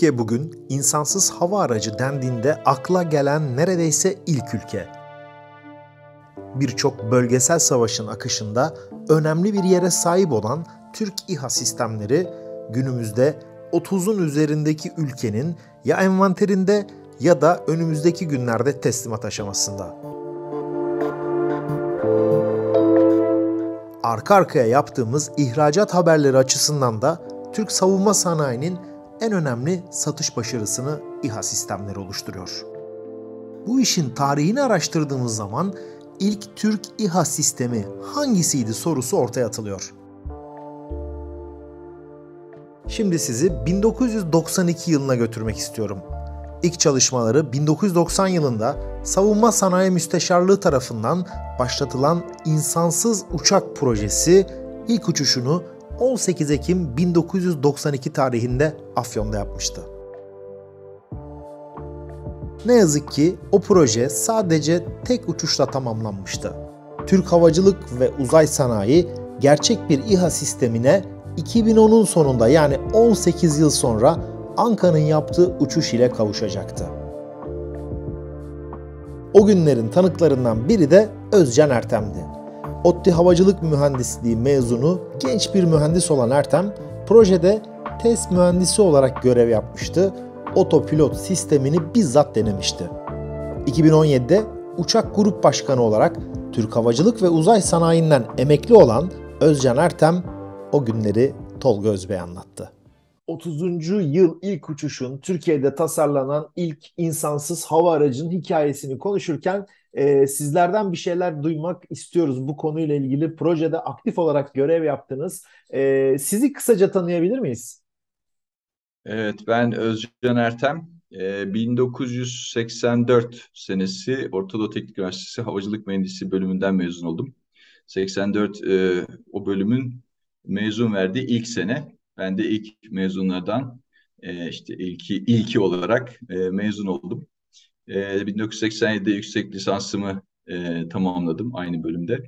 Türkiye bugün insansız hava aracı dendiğinde akla gelen neredeyse ilk ülke. Birçok bölgesel savaşın akışında önemli bir yere sahip olan Türk İHA sistemleri günümüzde 30'un üzerindeki ülkenin ya envanterinde ya da önümüzdeki günlerde teslimat aşamasında. Arka arkaya yaptığımız ihracat haberleri açısından da Türk savunma sanayinin en önemli satış başarısını İHA sistemleri oluşturuyor. Bu işin tarihini araştırdığımız zaman ilk Türk İHA sistemi hangisiydi sorusu ortaya atılıyor. Şimdi sizi 1992 yılına götürmek istiyorum. İlk çalışmaları 1990 yılında Savunma Sanayi Müsteşarlığı tarafından başlatılan insansız uçak projesi ilk uçuşunu 18 Ekim 1992 tarihinde Afyon'da yapmıştı. Ne yazık ki o proje sadece tek uçuşla tamamlanmıştı. Türk Havacılık ve Uzay Sanayi gerçek bir İHA sistemine 2010'un sonunda yani 18 yıl sonra Anka'nın yaptığı uçuş ile kavuşacaktı. O günlerin tanıklarından biri de Özcan Ertem'di. ODTÜ Havacılık Mühendisliği mezunu genç bir mühendis olan Ertem, projede test mühendisi olarak görev yapmıştı. Otopilot sistemini bizzat denemişti. 2017'de uçak grup başkanı olarak Türk Havacılık ve Uzay Sanayi'nden emekli olan Özcan Ertem o günleri Tolga Özbey anlattı. 30. yıl ilk uçuşun Türkiye'de tasarlanan ilk insansız hava aracının hikayesini konuşurken sizlerden bir şeyler duymak istiyoruz. Bu konuyla ilgili projede aktif olarak görev yaptınız. Sizi kısaca tanıyabilir miyiz? Evet, ben Özcan Ertem. 1984 senesi Orta Doğu Teknik Üniversitesi Havacılık Mühendisliği bölümünden mezun oldum. 84 o bölümün mezun verdiği ilk sene. Ben de ilk mezunlardan işte ilki olarak mezun oldum. 1987'de yüksek lisansımı tamamladım aynı bölümde.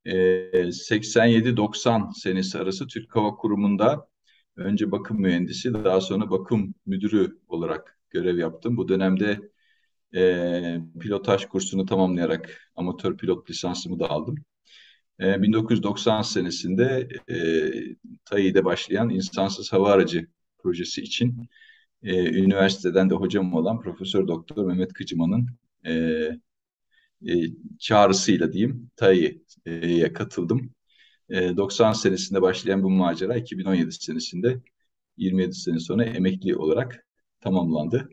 87-90 senesi arası Türk Hava Kurumu'nda önce bakım mühendisi, daha sonra bakım müdürü olarak görev yaptım. Bu dönemde pilotaj kursunu tamamlayarak amatör pilot lisansımı da aldım. 1990 senesinde TAİ'de başlayan insansız hava aracı projesi için üniversiteden de hocam olan Profesör Doktor Mehmet Kıcıman'ın e, çağrısıyla diyeyim TAİ'ye katıldım. 90 senesinde başlayan bu macera 2017 senesinde 27 sene sonra emekli olarak tamamlandı.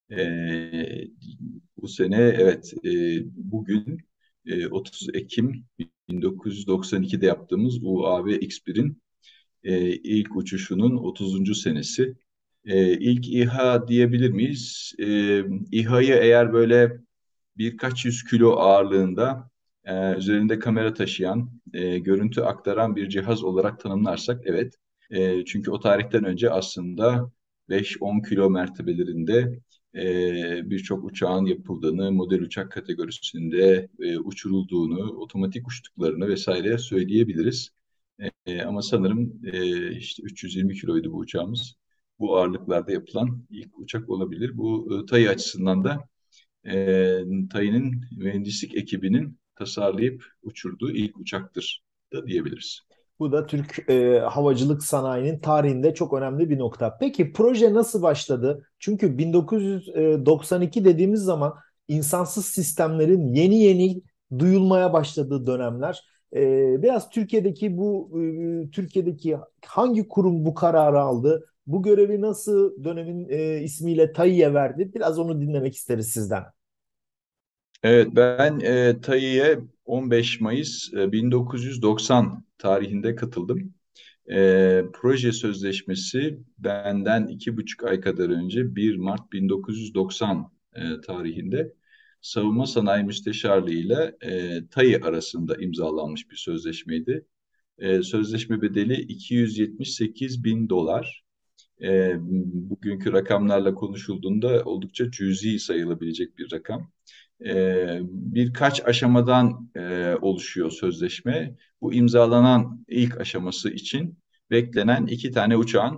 Bu sene evet bugün 30 Ekim 1992'de yaptığımız UAV X1'in ilk uçuşunun 30. senesi. İlk İHA diyebilir miyiz? İHA'yı eğer böyle birkaç yüz kilo ağırlığında üzerinde kamera taşıyan, görüntü aktaran bir cihaz olarak tanımlarsak evet. Çünkü o tarihten önce aslında 5-10 kilo mertebelerinde birçok uçağın yapıldığını, model uçak kategorisinde uçurulduğunu, otomatik uçtuklarını vesaire söyleyebiliriz. Ama sanırım işte 320 kiloydu bu uçağımız. Bu ağırlıklarda yapılan ilk uçak olabilir. Bu TAI açısından da TAI'nin mühendislik ekibinin tasarlayıp uçurduğu ilk uçaktır da diyebiliriz. Bu da Türk havacılık sanayinin tarihinde çok önemli bir nokta. Peki proje nasıl başladı? Çünkü 1992 dediğimiz zaman insansız sistemlerin yeni yeni duyulmaya başladığı dönemler. Biraz Türkiye'deki hangi kurum bu kararı aldı? Bu görevi nasıl dönemin ismiyle TAİ'ye verdi? Biraz onu dinlemek isteriz sizden. Evet, ben TAI'ye 15 Mayıs 1990 tarihinde katıldım. Proje sözleşmesi benden 2,5 ay kadar önce 1 Mart 1990 tarihinde Savunma Sanayi Müsteşarlığı ile TAI arasında imzalanmış bir sözleşmeydi. Sözleşme bedeli 278 bin dolar. Bugünkü rakamlarla konuşulduğunda oldukça cüzi sayılabilecek bir rakam. Birkaç aşamadan oluşuyor sözleşme. Bu imzalanan ilk aşaması için beklenen 2 tane uçağın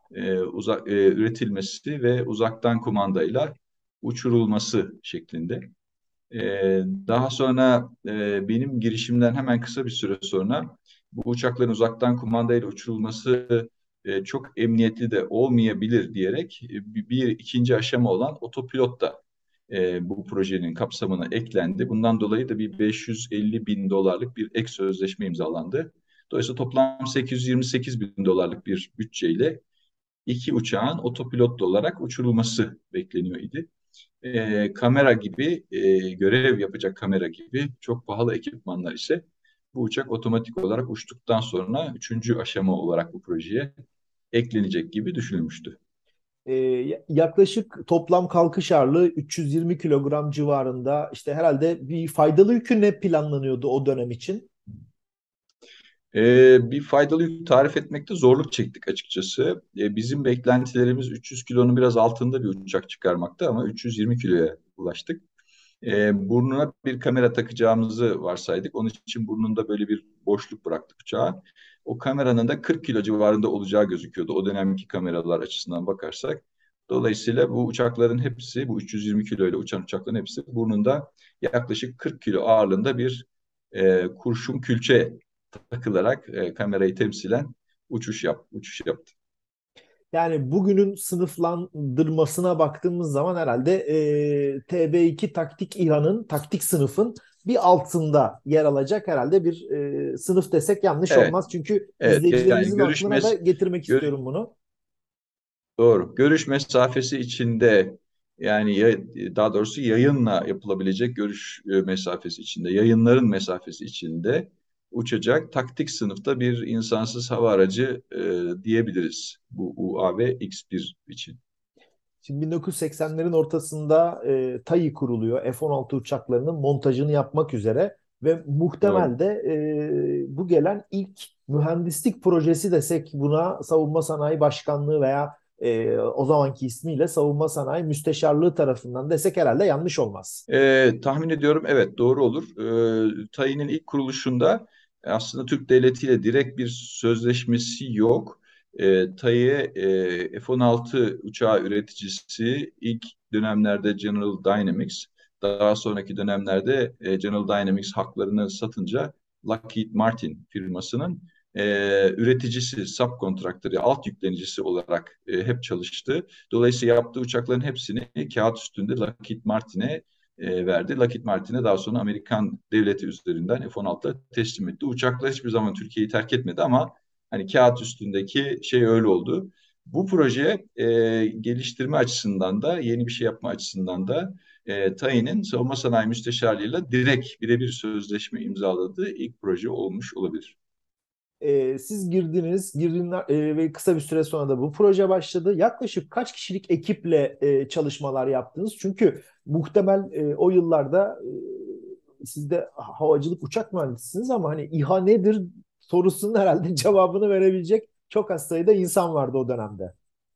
üretilmesi ve uzaktan kumandayla uçurulması şeklinde. Daha sonra benim girişimden hemen kısa bir süre sonra bu uçakların uzaktan kumandayla uçurulması çok emniyetli de olmayabilir diyerek bir ikinci aşama olan otopilot da bu projenin kapsamına eklendi. Bundan dolayı da bir 550 bin dolarlık bir ek sözleşme imzalandı. Dolayısıyla toplam 828 bin dolarlık bir bütçeyle iki uçağın otopilotlu olarak uçurulması bekleniyor idi. Kamera gibi, görev yapacak kamera gibi çok pahalı ekipmanlar ise bu uçak otomatik olarak uçtuktan sonra üçüncü aşama olarak bu projeye eklenecek gibi düşünülmüştü. Yaklaşık toplam kalkış ağırlığı 320 kilogram civarında. İşte herhalde bir faydalı yükü ne planlanıyordu o dönem için? Bir faydalı yük tarif etmekte zorluk çektik açıkçası. Bizim beklentilerimiz 300 kilonun biraz altında bir uçak çıkarmakta ama 320 kiloya ulaştık. Burnuna bir kamera takacağımızı varsaydık. Onun için burnunda böyle bir boşluk bıraktık uçağa. O kameranın da 40 kilo civarında olacağı gözüküyordu o dönemki kameralar açısından bakarsak. Dolayısıyla bu uçakların hepsi, bu 320 kilo ile uçan uçakların hepsi burnunda yaklaşık 40 kilo ağırlığında bir kurşun külçe takılarak kamerayı temsilen uçuş yaptı. Yani bugünün sınıflandırmasına baktığımız zaman herhalde TB2 taktik İHA'nın taktik sınıfın bir altında yer alacak herhalde bir sınıf desek yanlış Evet, olmaz. Çünkü evet. Yani izleyicilerimizin aklına da getirmek gör- istiyorum bunu. doğru. Görüş mesafesi içinde yani daha doğrusu yayınla yapılabilecek görüş mesafesi içinde, yayınların mesafesi içinde uçacak taktik sınıfta bir insansız hava aracı diyebiliriz bu UAV X1 için. Şimdi 1980'lerin ortasında TAI kuruluyor. F-16 uçaklarının montajını yapmak üzere ve Doğru. muhtemel de bu gelen ilk mühendislik projesi desek buna Savunma Sanayi Başkanlığı veya o zamanki ismiyle Savunma Sanayi Müsteşarlığı tarafından desek herhalde yanlış olmaz. Tahmin ediyorum evet doğru olur. TAİ'nin ilk kuruluşunda aslında Türk Devleti ile direkt bir sözleşmesi yok. TAİ'ye F-16 uçağı üreticisi ilk dönemlerde General Dynamics, daha sonraki dönemlerde General Dynamics haklarını satınca Lockheed Martin firmasının üreticisi, subkontraktörü, alt yüklenicisi olarak hep çalıştı. Dolayısıyla yaptığı uçakların hepsini kağıt üstünde Lockheed Martin'e verdi. Lockheed Martin'e daha sonra Amerikan devleti üzerinden F-16'da teslim etti. Uçaklar hiçbir zaman Türkiye'yi terk etmedi ama hani kağıt üstündeki şey öyle oldu. Bu proje geliştirme açısından da yeni bir şey yapma açısından da TAİ'nin Savunma Sanayi Müsteşarlığı'yla direkt birebir sözleşme imzaladığı ilk proje olmuş olabilir. Siz girdiniz ve kısa bir süre sonra da bu proje başladı. Yaklaşık kaç kişilik ekiple çalışmalar yaptınız? Çünkü muhtemel o yıllarda siz de havacılık uçak mühendisisiniz ama hani İHA nedir sorusunun herhalde cevabını verebilecek çok az sayıda insan vardı o dönemde.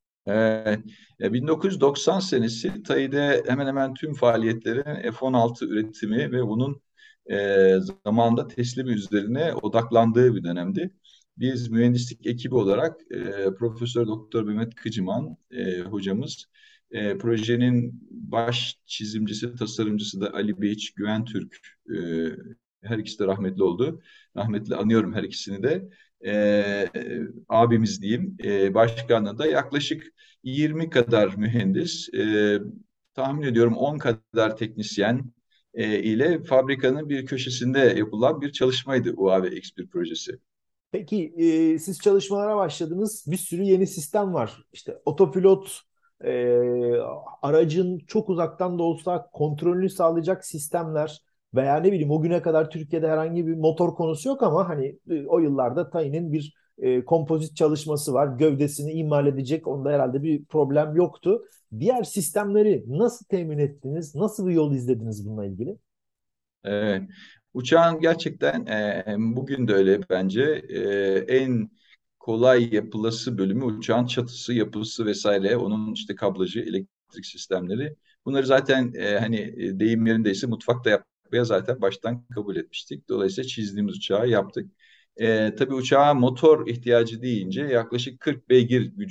1990 senesi TAİ'de hemen hemen tüm faaliyetlerin F-16 üretimi ve bunun zamanında teslimi üzerine odaklandığı bir dönemdi. Biz mühendislik ekibi olarak Profesör Doktor Mehmet Kıcıman hocamız, projenin baş çizimcisi, tasarımcısı da Ali Beyiç Güventürk, e, her ikisi de rahmetli oldu. Rahmetli anıyorum her ikisini de. E, Abimiz diyeyim. Başkanlığı da yaklaşık 20 kadar mühendis, tahmin ediyorum 10 kadar teknisyen ile fabrikanın bir köşesinde yapılan bir çalışmaydı UAV X1 projesi. Peki siz çalışmalara başladınız. Bir sürü yeni sistem var. İşte otopilot, e, aracın çok uzaktan da olsa kontrolünü sağlayacak sistemler veya ne bileyim o güne kadar Türkiye'de herhangi bir motor konusu yok ama hani o yıllarda Tayin'in bir kompozit çalışması var. Gövdesini imal edecek. Onda herhalde bir problem yoktu. Diğer sistemleri nasıl temin ettiniz? Nasıl bir yol izlediniz bununla ilgili? Evet. Uçağın gerçekten bugün de öyle bence en kolay yapılası bölümü uçağın çatısı, yapısı vesaire. Onun işte kablajı, elektrik sistemleri. Bunları zaten hani deyim yerindeyse mutfakta yapmaya zaten baştan kabul etmiştik. Dolayısıyla çizdiğimiz uçağı yaptık. Tabii uçağa motor ihtiyacı deyince yaklaşık 40 beygir gücü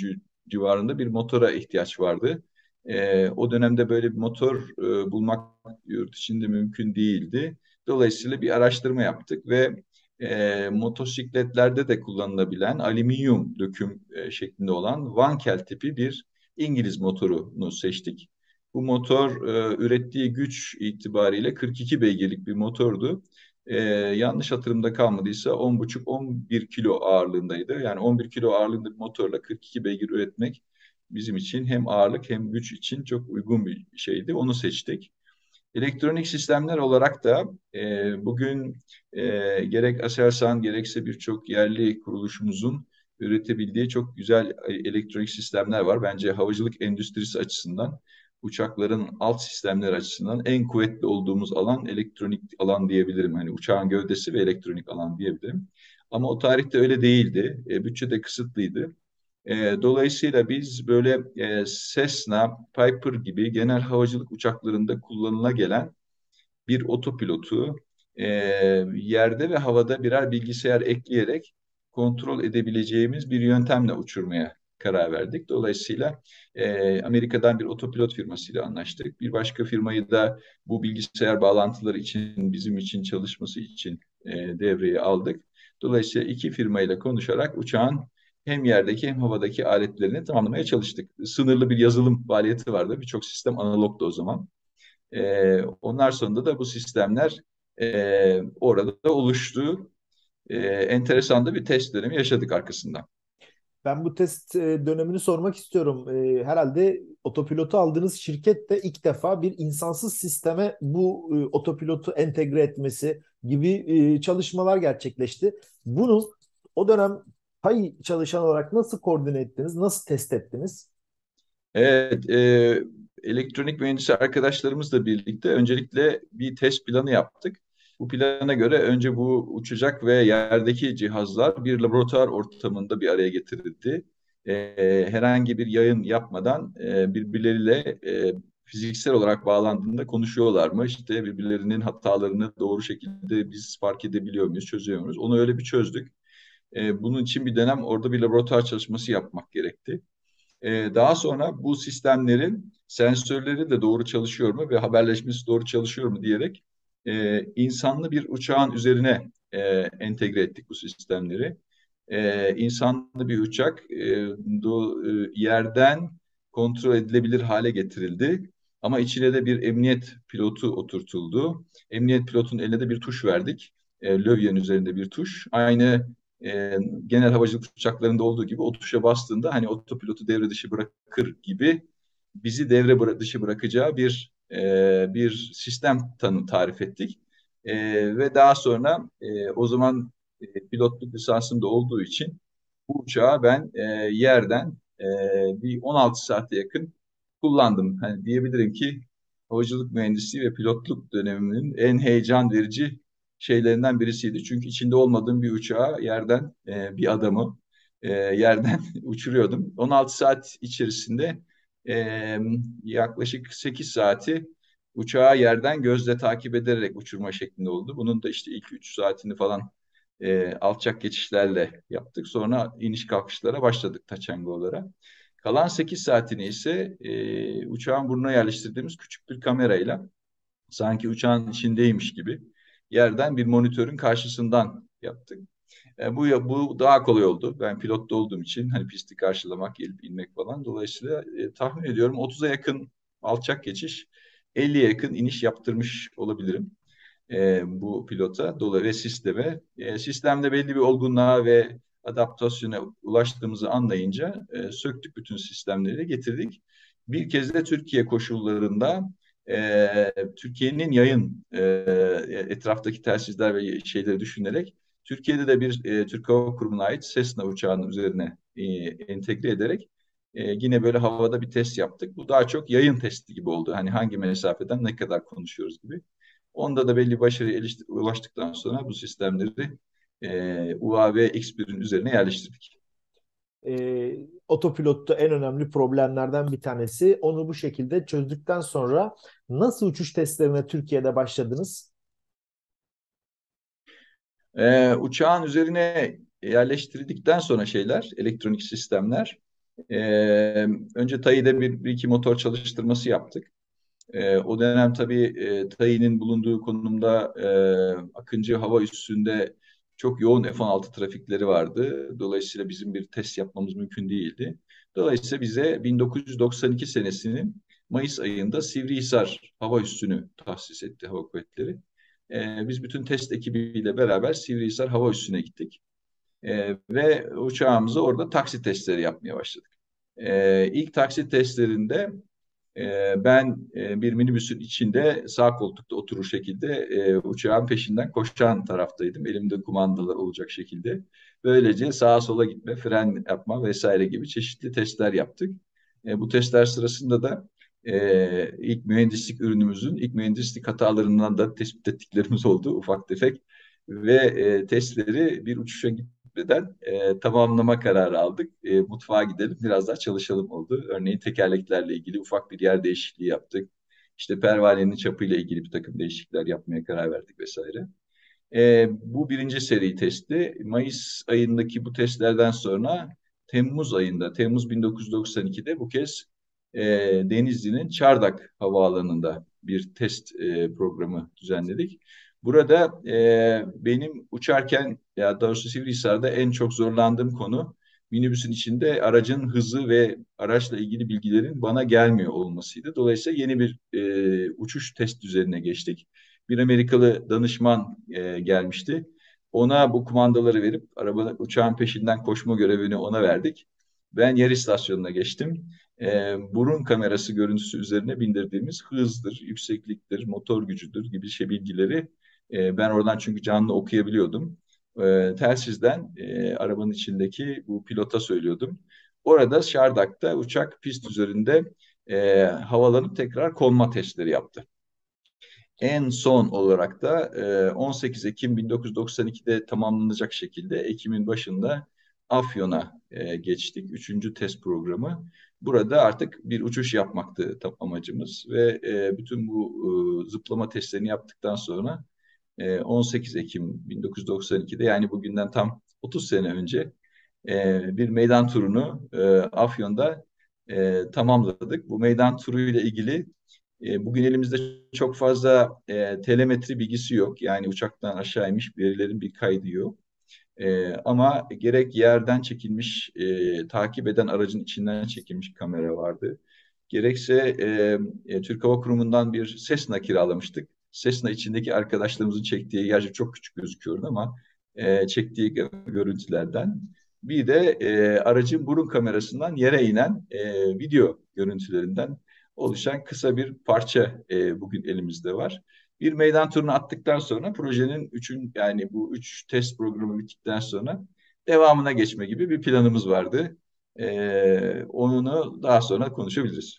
civarında bir motora ihtiyaç vardı. O dönemde böyle bir motor bulmak yurt içinde mümkün değildi. Dolayısıyla bir araştırma yaptık ve motosikletlerde de kullanılabilen alüminyum döküm şeklinde olan Wankel tipi bir İngiliz motorunu seçtik. Bu motor ürettiği güç itibariyle 42 beygirlik bir motordu. Yanlış hatırımda kalmadıysa 10,5-11 kilo ağırlığındaydı. Yani 11 kilo ağırlığında bir motorla 42 beygir üretmek bizim için hem ağırlık hem güç için çok uygun bir şeydi. Onu seçtik. Elektronik sistemler olarak da bugün gerek Aselsan gerekse birçok yerli kuruluşumuzun üretebildiği çok güzel elektronik sistemler var. Bence havacılık endüstrisi açısından, uçakların alt sistemleri açısından en kuvvetli olduğumuz alan elektronik alan diyebilirim. Hani uçağın gövdesi ve elektronik alan diyebilirim. Ama o tarihte öyle değildi. Bütçe de kısıtlıydı. Dolayısıyla biz böyle Cessna, Piper gibi genel havacılık uçaklarında kullanıla gelen bir otopilotu e, yerde ve havada birer bilgisayar ekleyerek kontrol edebileceğimiz bir yöntemle uçurmaya karar verdik. Dolayısıyla Amerika'dan bir otopilot firmasıyla anlaştık. Bir başka firmayı da bu bilgisayar bağlantıları için bizim için çalışması için devreye aldık. Dolayısıyla iki firmayla konuşarak uçağın hem yerdeki hem havadaki aletlerini tamamlamaya çalıştık. Sınırlı bir yazılım faaliyeti vardı. Birçok sistem analogdu o zaman. Onlar sonunda da bu sistemler orada da oluştu. Enteresan da bir test dönemi yaşadık arkasından. Ben bu test dönemini sormak istiyorum. Herhalde otopilotu aldığınız şirket de ilk defa bir insansız sisteme bu otopilotu entegre etmesi gibi çalışmalar gerçekleşti. Bunu o dönem pay çalışan olarak nasıl koordine ettiniz, nasıl test ettiniz? Evet, elektronik mühendisi arkadaşlarımızla birlikte öncelikle bir test planı yaptık. Bu plana göre önce bu uçacak ve yerdeki cihazlar bir laboratuvar ortamında bir araya getirildi. Herhangi bir yayın yapmadan birbirleriyle fiziksel olarak bağlandığında konuşuyorlar mı? İşte birbirlerinin hatalarını doğru şekilde biz fark edebiliyor muyuz, çözüyor muyuz? Onu öyle bir çözdük. Bunun için bir dönem orada bir laboratuvar çalışması yapmak gerekti. Daha sonra bu sistemlerin sensörleri de doğru çalışıyor mu ve haberleşmesi doğru çalışıyor mu diyerek insanlı bir uçağın üzerine entegre ettik bu sistemleri. İnsanlı bir uçak yerden kontrol edilebilir hale getirildi. Ama içine de bir emniyet pilotu oturtuldu. Emniyet pilotun eline de bir tuş verdik. Lövyenin üzerinde bir tuş. Aynı genel havacılık uçaklarında olduğu gibi o tuşa bastığında hani otopilotu devre dışı bırakır gibi bizi dışı bırakacağı bir sistem tarif ettik. Ve daha sonra o zaman pilotluk lisansım da olduğu için bu uçağı ben yerden bir 16 saate yakın kullandım. Hani diyebilirim ki havacılık mühendisliği ve pilotluk döneminin en heyecan verici şeylerinden birisiydi. Çünkü içinde olmadığım bir uçağı yerden bir adamı yerden uçuruyordum. 16 saat içerisinde e, yaklaşık 8 saati uçağı yerden gözle takip ederek uçurma şeklinde oldu. Bunun da işte ilk 3 saatini falan alçak geçişlerle yaptık. Sonra iniş kalkışlara başladık taçangolara. Kalan 8 saatini ise uçağın burnuna yerleştirdiğimiz küçük bir kamerayla sanki uçağın içindeymiş gibi yerden bir monitörün karşısından yaptık. Bu daha kolay oldu. Ben pilotta olduğum için hani pisti karşılamak, gelip inmek falan. Dolayısıyla tahmin ediyorum 30'a yakın alçak geçiş, 50'ye yakın iniş yaptırmış olabilirim bu pilota ve sisteme. Sistemde belli bir olgunluğa ve adaptasyona ulaştığımızı anlayınca söktük bütün sistemleri getirdik. Bir kez de Türkiye koşullarında Türkiye'nin yayın etraftaki telsizler ve şeyleri düşünerek Türkiye'de de bir Türk Hava Kurumu'na ait Cessna uçağının üzerine entegre ederek yine böyle havada bir test yaptık. Bu daha çok yayın testi gibi oldu. Hani hangi mesafeden ne kadar konuşuyoruz gibi. Onda da belli başarıya ulaştıktan sonra bu sistemleri UAV X1'in üzerine yerleştirdik. Otopilotta en önemli problemlerden bir tanesi. Onu bu şekilde çözdükten sonra nasıl uçuş testlerine Türkiye'de başladınız? Uçağın üzerine yerleştirildikten sonra elektronik sistemler Önce TAI'de bir iki motor çalıştırması yaptık. O dönem tabii TAI'nin bulunduğu konumda Akıncı hava üssünde çok yoğun F-16 trafikleri vardı. Dolayısıyla bizim bir test yapmamız mümkün değildi. Dolayısıyla bize 1992 senesinin Mayıs ayında Sivrihisar hava üssünü tahsis etti Hava Kuvvetleri. Biz bütün test ekibiyle beraber Sivrihisar hava üssüne gittik. Ve uçağımızı orada taksi testleri yapmaya başladık. İlk taksi testlerinde ben bir minibüsün içinde sağ koltukta oturur şekilde uçağın peşinden koşan taraftaydım. Elimde kumandalar olacak şekilde. Böylece sağa sola gitme, fren yapma vesaire gibi çeşitli testler yaptık. Bu testler sırasında da ilk mühendislik ürünümüzün ilk mühendislik hatalarından da tespit ettiklerimiz oldu ufak tefek. Ve testleri bir uçuşa gitmeden tamamlama kararı aldık. Mutfağa gidelim biraz daha çalışalım oldu. Örneğin tekerleklerle ilgili ufak bir yer değişikliği yaptık. İşte pervanenin çapıyla ilgili bir takım değişiklikler yapmaya karar verdik vesaire. Bu birinci seri testi. Mayıs ayındaki bu testlerden sonra Temmuz ayında, Temmuz 1992'de bu kez Denizli'nin Çardak Havaalanı'nda bir test programı düzenledik. Burada benim uçarken ya doğrusu Sivrihisar'da en çok zorlandığım konu minibüsün içinde aracın hızı ve araçla ilgili bilgilerin bana gelmiyor olmasıydı. Dolayısıyla yeni bir uçuş test düzenine geçtik. Bir Amerikalı danışman gelmişti. Ona bu kumandaları verip uçağın peşinden koşma görevini ona verdik. Ben yer istasyonuna geçtim. Burun kamerası görüntüsü üzerine bindirdiğimiz hızdır, yüksekliktir, motor gücüdür gibi bilgileri ben oradan çünkü canlı okuyabiliyordum. Telsizden arabanın içindeki bu pilota söylüyordum. Orada Şardak'ta uçak pist üzerinde havalanıp tekrar konma testleri yaptı. En son olarak da 18 Ekim 1992'de tamamlanacak şekilde Ekim'in başında Afyon'a geçtik. Üçüncü test programı. Burada artık bir uçuş yapmaktı amacımız ve bütün bu zıplama testlerini yaptıktan sonra 18 Ekim 1992'de yani bugünden tam 30 sene önce bir meydan turunu Afyon'da tamamladık. Bu meydan turuyla ilgili bugün elimizde çok fazla telemetri bilgisi yok. Yani uçaktan aşağı inmiş verilerin bir kaydı yok. Ama gerek yerden çekilmiş, takip eden aracın içinden çekilmiş kamera vardı. Gerekse Türk Hava Kurumu'ndan bir Cessna kiralamıştık. Cessna içindeki arkadaşlarımızın çektiği, gerçi çok küçük gözüküyordu ama çektiği görüntülerden. Bir de aracın burun kamerasından yere inen video görüntülerinden oluşan kısa bir parça bugün elimizde var. Bir meydan turunu attıktan sonra projenin yani bu üç test programı bittikten sonra devamına geçme gibi bir planımız vardı. Onu daha sonra konuşabiliriz.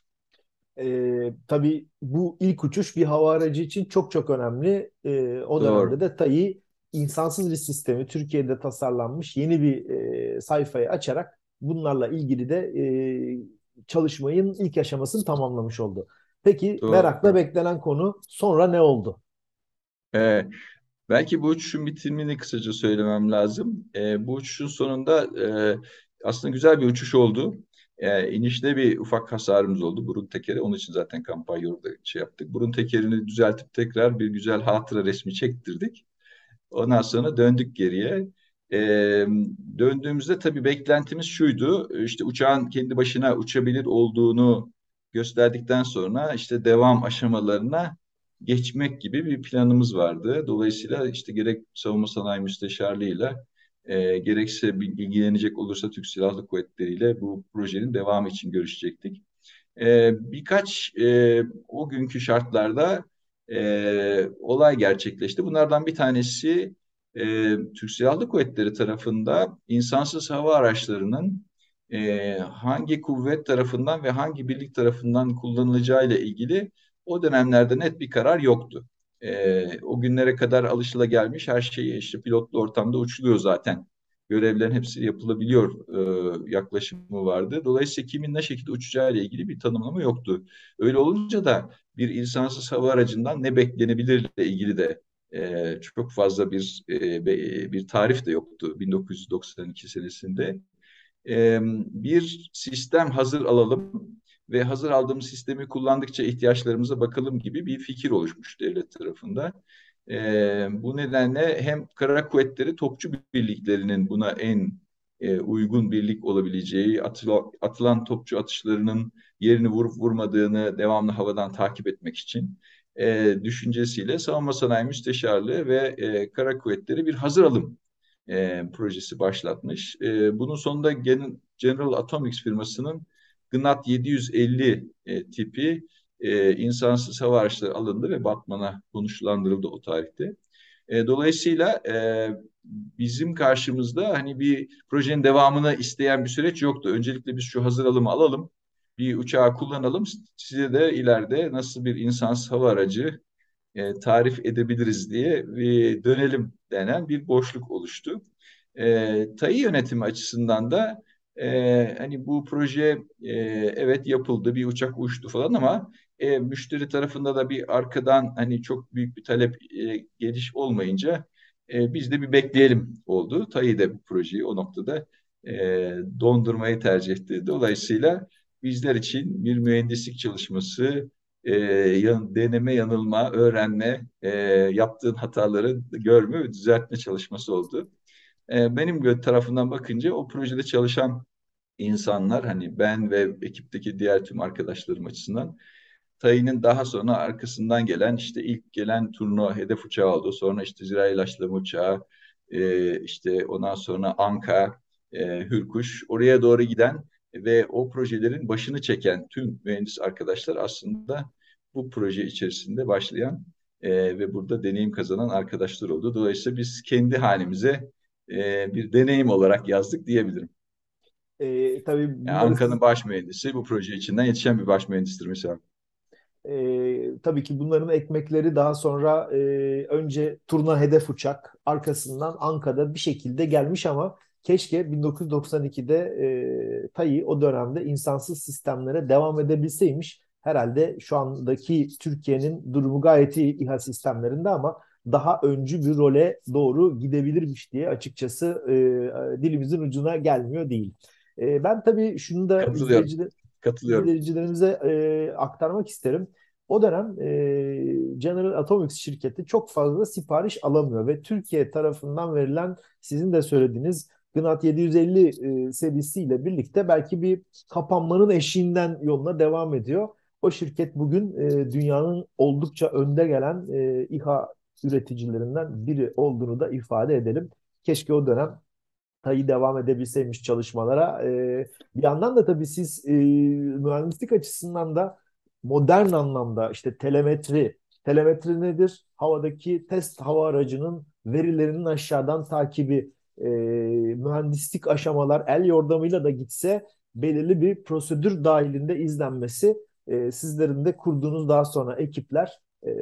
Tabii bu ilk uçuş bir hava aracı için çok çok önemli. O dönemde Doğru. de TAI insansız risk sistemi Türkiye'de tasarlanmış yeni bir sayfayı açarak bunlarla ilgili de çalışmayın ilk aşamasını tamamlamış oldu. Peki merakla Doğru. beklenen konu sonra ne oldu? Ee, Belki bu uçuşun bitimini kısaca söylemem lazım. Bu uçuşun sonunda aslında güzel bir uçuş oldu. İnişte bir ufak hasarımız oldu. Burun tekeri. Onun için zaten kampanya orada yaptık. Burun tekerini düzeltip tekrar bir güzel hatıra resmi çektirdik. Ondan sonra döndük geriye. Ee, Döndüğümüzde tabii beklentimiz şuydu. İşte uçağın kendi başına uçabilir olduğunu gösterdikten sonra işte devam aşamalarına geçmek gibi bir planımız vardı. Dolayısıyla işte gerek savunma sanayi müsteşarlığıyla gerekse ilgilenecek olursa Türk Silahlı Kuvvetleri ile bu projenin devamı için görüşecektik. Birkaç o günkü şartlarda olay gerçekleşti. Bunlardan bir tanesi Türk Silahlı Kuvvetleri tarafında insansız hava araçlarının hangi kuvvet tarafından ve hangi birlik tarafından kullanılacağı ile ilgili o dönemlerde net bir karar yoktu. O günlere kadar alışılagelmiş her şey işte pilotlu ortamda uçuluyor zaten. Görevlerin hepsi yapılabiliyor yaklaşımı vardı. Dolayısıyla kimin ne şekilde uçacağı ile ilgili bir tanımlama yoktu. Öyle olunca da bir insansız hava aracından ne beklenebilir ile ilgili de çok fazla bir tarif de yoktu 1992 senesinde. Bir sistem hazır alalım ve hazır aldığımız sistemi kullandıkça ihtiyaçlarımıza bakalım gibi bir fikir oluşmuş devlet tarafında. Bu nedenle hem kara kuvvetleri topçu birliklerinin buna en uygun birlik olabileceği, atılan topçu atışlarının yerini vurup vurmadığını devamlı havadan takip etmek için düşüncesiyle Savunma Sanayi Müsteşarlığı ve Kara Kuvvetleri bir hazır alım projesi başlatmış. Bunun sonunda General Atomics firmasının GNAT 750 tipi insansız hava araçları alındı ve Batman'a konuşlandırıldı o tarihte. Dolayısıyla bizim karşımızda hani bir projenin devamını isteyen bir süreç yoktu. Öncelikle biz şu hazır alımı alalım, bir uçağı kullanalım. Size de ileride nasıl bir insansız hava aracı tarif edebiliriz diye dönelim denen bir boşluk oluştu. TAİ yönetimi açısından da hani bu proje evet yapıldı, bir uçak uçtu falan ama müşteri tarafında da bir arkadan hani çok büyük bir talep geliş olmayınca biz de bir bekleyelim oldu. TAİ de bu projeyi o noktada dondurmayı tercih etti. Dolayısıyla bizler için bir mühendislik çalışması, deneme, yanılma, öğrenme, yaptığın hataları görme ve düzeltme çalışması oldu. Benim tarafından bakınca o projede çalışan insanlar hani ben ve ekipteki diğer tüm arkadaşlarım açısından Tayin'in daha sonra arkasından gelen işte ilk gelen turnuva hedef uçağı oldu. Sonra işte Zira ilaçlama uçağı, işte ondan sonra Anka, Hürkuş oraya doğru giden ve o projelerin başını çeken tüm mühendis arkadaşlar aslında bu proje içerisinde başlayan ve burada deneyim kazanan arkadaşlar oldu. Dolayısıyla biz kendi halimize bir deneyim olarak yazdık diyebilirim. Tabii Yani bunları Anka'nın siz baş mühendisi bu proje içinden yetişen bir baş mühendistir mesela. tabii ki bunların ekmekleri daha sonra önce Turna hedef uçak, arkasından Anka'da bir şekilde gelmiş ama keşke 1992'de TAİ o dönemde insansız sistemlere devam edebilseymiş. Herhalde şu andaki Türkiye'nin durumu gayet iyi İHA sistemlerinde ama daha öncü bir role doğru gidebilirmiş diye açıkçası dilimizin ucuna gelmiyor değil. Ben tabii şunu da Katılıyorum. Katılıyorum. izleyicilerimize aktarmak isterim. O dönem General Atomics şirketi çok fazla sipariş alamıyor ve Türkiye tarafından verilen sizin de söylediğiniz GNAT 750 serisiyle birlikte belki bir kapanmanın eşiğinden yoluna devam ediyor. O şirket bugün dünyanın oldukça önde gelen İHA üreticilerinden biri olduğunu da ifade edelim. Keşke o dönem TAİ devam edebilseymiş çalışmalara. Bir yandan da tabii siz mühendislik açısından da modern anlamda işte telemetri nedir? Havadaki test hava aracının verilerinin aşağıdan takibi, mühendislik aşamalar el yordamıyla da gitse belirli bir prosedür dahilinde izlenmesi, sizlerin de kurduğunuz daha sonra ekipler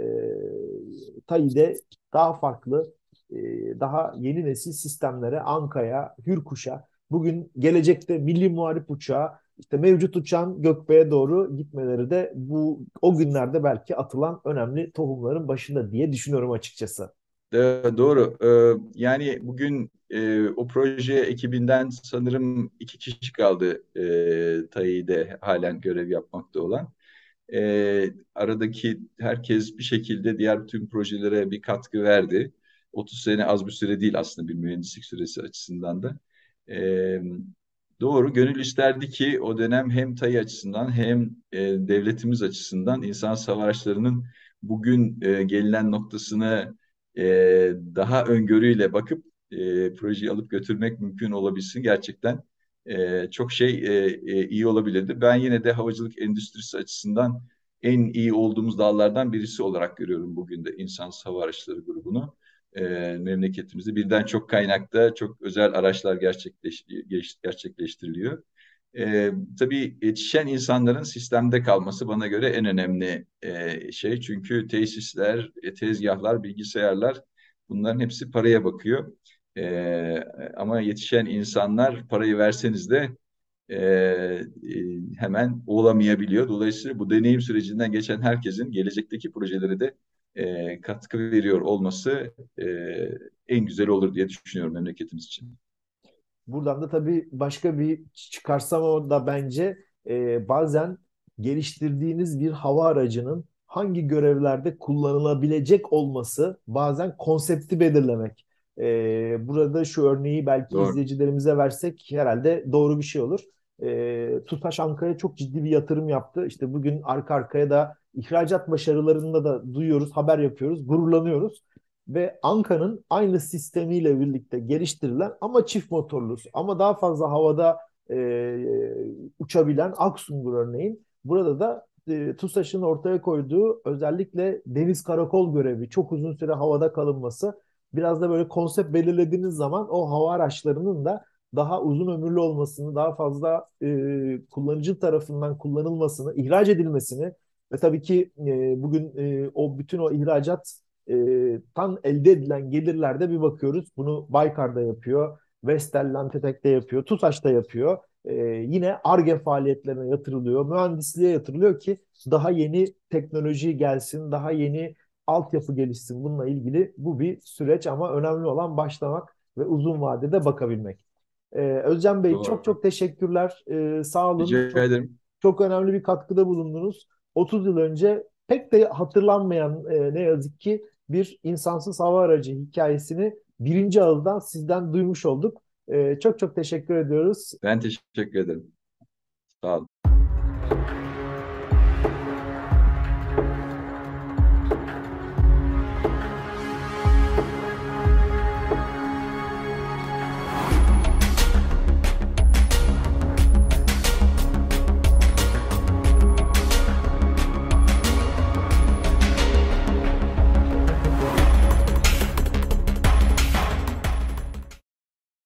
TAİ'de daha farklı daha yeni nesil sistemlere, Anka'ya, Hürkuş'a, bugün gelecekte milli muharip uçağı, işte mevcut uçağın gökbeye doğru gitmeleri de bu o günlerde belki atılan önemli tohumların başında diye düşünüyorum açıkçası. Doğru. Yani bugün o proje ekibinden sanırım 2 kişi kaldı TAİ'de halen görev yapmakta olan. Aradaki herkes bir şekilde diğer tüm projelere bir katkı verdi. 30 sene az bir süre değil aslında bir mühendislik süresi açısından da. Ee, doğru, gönül isterdi ki o dönem hem TAİ açısından hem devletimiz açısından insan savaşlarının bugün gelinen noktasını e, daha öngörüyle bakıp projeyi alıp götürmek mümkün olabilsin. Gerçekten çok iyi olabilirdi. Ben yine de havacılık endüstrisi açısından en iyi olduğumuz dallardan birisi olarak görüyorum bugün de insansız hava araçları grubunu. Memleketimizde birden çok kaynakta çok özel araçlar gerçekleştiriliyor. Tabii yetişen insanların sistemde kalması bana göre en önemli şey. Çünkü tesisler, tezgahlar, bilgisayarlar bunların hepsi paraya bakıyor. Ama yetişen insanlar parayı verseniz de hemen olamayabiliyor. Dolayısıyla bu deneyim sürecinden geçen herkesin gelecekteki projelere de katkı veriyor olması en güzel olur diye düşünüyorum memleketimiz için. Buradan da tabii başka bir çıkarsam o da bence bazen geliştirdiğiniz bir hava aracının hangi görevlerde kullanılabilecek olması, bazen konsepti belirlemek. Burada şu örneği belki Doğru. izleyicilerimize versek herhalde doğru bir şey olur. TUSAŞ Ankara'ya çok ciddi bir yatırım yaptı. İşte bugün arka arkaya da ihracat başarılarında da duyuyoruz, haber yapıyoruz, gururlanıyoruz. Ve Anka'nın aynı sistemiyle birlikte geliştirilen ama çift motorlu ama daha fazla havada uçabilen Aksungur örneğin. Burada da TUSAŞ'ın ortaya koyduğu özellikle deniz karakol görevi, çok uzun süre havada kalınması, biraz da böyle konsept belirlediğiniz zaman o hava araçlarının da daha uzun ömürlü olmasını, daha fazla kullanıcı tarafından kullanılmasını, ihraç edilmesini ve tabii ki bugün o bütün o ihracat tan elde edilen gelirlerde bir bakıyoruz. Bunu Baykar'da yapıyor, Vestel, Lantetek'te yapıyor, TUSAŞ'ta yapıyor. Yine Ar-Ge faaliyetlerine yatırılıyor, mühendisliğe yatırılıyor ki daha yeni teknoloji gelsin, daha yeni altyapı gelişsin. Bununla ilgili bu bir süreç ama önemli olan başlamak ve uzun vadede bakabilmek. Özcan Bey çok Doğru. çok teşekkürler. Sağ olun. Rica ederim. Çok önemli bir katkıda bulundunuz. 30 yıl önce pek de hatırlanmayan ne yazık ki bir insansız hava aracı hikayesini birinci ağızdan sizden duymuş olduk. Çok çok teşekkür ediyoruz. Ben teşekkür ederim. Sağ olun.